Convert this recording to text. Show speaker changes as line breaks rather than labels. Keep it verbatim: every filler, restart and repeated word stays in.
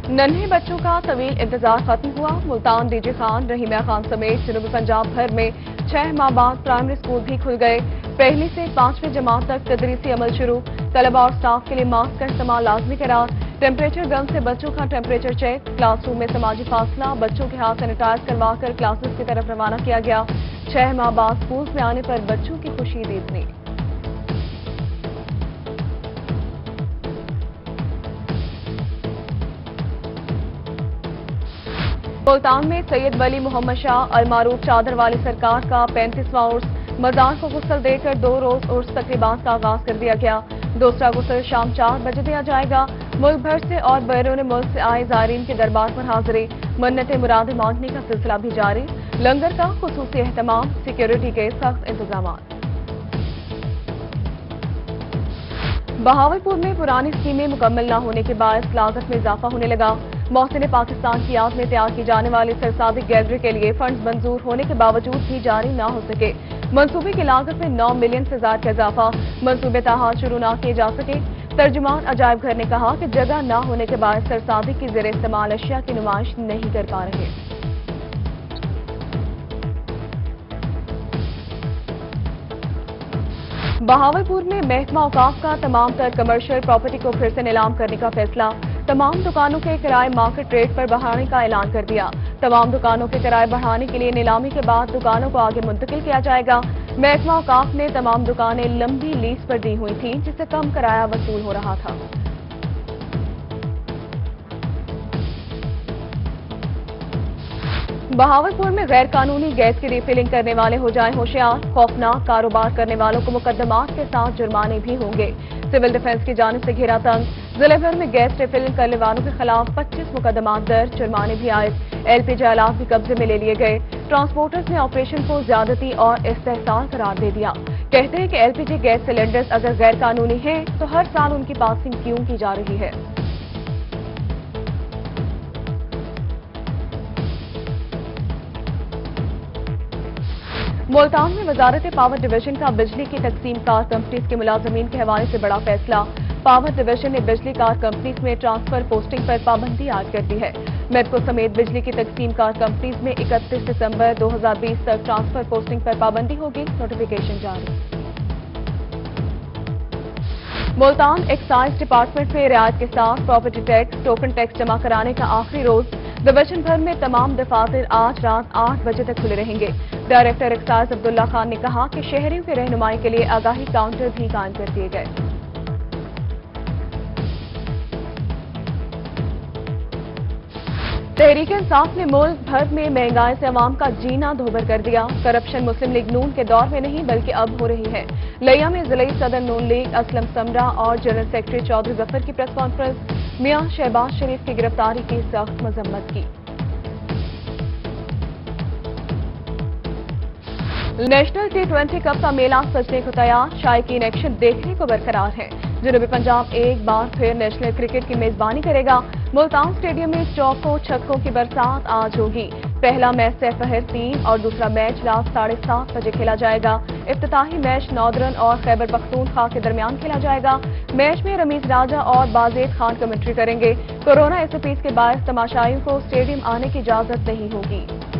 नन्हे बच्चों का तवील इंतजार खत्म हुआ। मुल्तान, डीजे खान, रहीमिया खान समेत जनूबी पंजाब भर में छह माह बाद प्राइमरी स्कूल भी खुल गए। पहली से पांचवीं जमात तक तदरीसी अमल शुरू। तलबा और स्टाफ के लिए मास्क का इस्तेमाल लाजमी करार। टेम्परेचर गन से बच्चों का टेम्परेचर चेक। क्लासरूम में समाजी फासला। बच्चों के हाथ सैनिटाइज करवा कर क्लासेस की तरफ रवाना किया गया। छह माह बाद स्कूल में आने पर बच्चों की खुशी दीदनी। मुल्तान में सैयद वली मोहम्मद शाह अल मारूफ चादर वाली सरकार का पैंतीसवां उर्स। मजार को गुस्ल देकर दो रोज उर्स तकरीबात का आगाज कर दिया गया। दूसरा गुस्ल शाम चार बजे दिया जाएगा। मुल्क भर से और बैरून मुल्क से आए ज़ायरीन के दरबार पर हाजिरी। मन्नतें मुरादें मांगने का सिलसिला भी जारी। लंगर का खुसूसी एहतमाम। सिक्योरिटी के सख्त इंतजाम। बहावलपुर में पुरानी स्कीमें मुकम्मल न होने के बायस लागत में इजाफा होने लगा। मौसम पाकिस्तान की याद में तैयार की जाने वाली सरसादी गैलरी के लिए फंड मंजूर होने के बावजूद भी जारी न हो सके। मंसूबे की लागत में नौ मिलियन से ज्यादा का इजाफा। मंसूबे ताहाल शुरू न किए जा सके। तर्जुमान अजायब घर ने कहा कि जगह न होने के बाद सरसादी की जेर इस्तेमाल अशिया की नुमाइश नहीं कर पा रहे। बहावलपुर में महकमा औकाफ का तमाम तर कमर्शियल प्रॉपर्टी को फिर से नीलाम करने का फैसला। तमाम दुकानों के किराए मार्केट रेट पर बढ़ाने का ऐलान कर दिया। तमाम दुकानों के किराए बढ़ाने के लिए नीलामी के बाद दुकानों को आगे मुंतकिल किया जाएगा। महकमा औकाफ ने तमाम दुकानें लंबी लीज पर दी हुई थीं, जिससे कम किराया वसूल हो रहा था। बहावलपुर में गैर कानूनी गैस की रिफिलिंग करने वाले हो जाएं होशियार। खौफनाक कारोबार करने वालों को मुकदमात के साथ जुर्माने भी होंगे। सिविल डिफेंस की जानिब से घेरा तंग। जिले भर में गैस रिफिलिंग करने वालों के खिलाफ पच्चीस मुकदमात दर्ज। जुर्माने भी आयद। एलपीजी आलात भी कब्जे में ले लिए गए। ट्रांसपोर्टर्स ने ऑपरेशन को ज्यादती और इस्तेहसाल करार दे दिया। कहते हैं कि एलपीजी गैस सिलेंडर्स अगर गैर कानूनी है तो हर साल उनकी पासिंग क्यों की जा रही है। मुल्तान में वजारत पावर डिवीजन का बिजली की तकसीम कार कंपनीज के मुलाजमीन के हवाले से बड़ा फैसला। पावर डिवीजन ने बिजली कार कंपनीज में ट्रांसफर पोस्टिंग पर पाबंदी आयद कर दी है। मेडको समेत बिजली की तकसीम कार कंपनीज में इकतीस दिसंबर दो हजार बीस तक ट्रांसफर पोस्टिंग पर पाबंदी होगी। नोटिफिकेशन जारी। मुल्तान एक्साइज डिपार्टमेंट में रियायत के साथ प्रॉपर्टी टैक्स, टोकन टैक्स जमा कराने का आखिरी रोज। डिवीजन भर में तमाम दफातर आज रात आठ बजे तक खुले रहेंगे। डायरेक्टर एक्साइज अब्दुल्ला खान ने कहा कि शहरियों की रहनुमाई के लिए आगाही काउंटर भी कायम कर दिए गए। तहरीक इंसाफ ने मुल्क भर में महंगाई से अवाम का जीना धोबर कर दिया। करप्शन मुस्लिम लीग नून के दौर में नहीं बल्कि अब हो रही है। लिया में जिले सदर नून लीग असलम समरा और जनरल सेक्रेटरी चौधरी जफर की प्रेस कॉन्फ्रेंस। मियां शहबाज शरीफ की गिरफ्तारी की सख्त मजम्मत की। नेशनल टी ट्वेंटी कप का मेला सजने को तैयार। शायकीन एक्शन देखने को बरकरार है। जनूबी पंजाब एक बार फिर नेशनल क्रिकेट की मेजबानी करेगा। मुल्तान स्टेडियम में चौकों छक्कों की बरसात आज होगी। पहला मैच सपहर तीन और दूसरा मैच रात साढ़े सात बजे खेला जाएगा। इफ्तिताही मैच नॉर्दर्न और खैबर पख्तूनख्वा के दरमियान खेला जाएगा। मैच में रमीज राजा और बाजेद खान कमेंट्री करेंगे। कोरोना एसओपीज के बायस तमाशाइयों को स्टेडियम आने की इजाजत नहीं होगी।